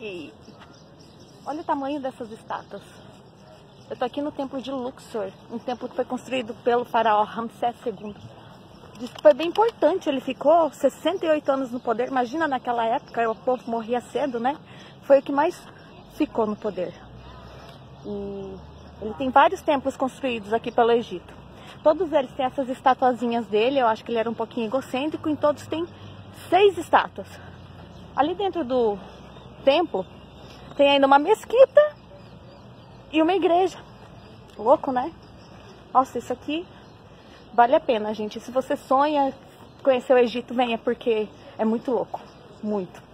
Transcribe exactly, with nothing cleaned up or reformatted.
Ai! Olha o tamanho dessas estátuas. Eu tô aqui no templo de Luxor, um templo que foi construído pelo faraó Ramsés segundo. Diz que foi bem importante, ele ficou sessenta e oito anos no poder. Imagina naquela época, o povo morria cedo, né? Foi o que mais ficou no poder. E ele tem vários templos construídos aqui pelo Egito. Todos eles têm essas estatuazinhas dele, eu acho que ele era um pouquinho egocêntrico, em todos tem seis estátuas. Ali dentro do templo tem ainda uma mesquita e uma igreja. Louco, né? Nossa, isso aqui vale a pena, gente. Se você sonha conhecer o Egito, venha, porque é muito louco. Muito.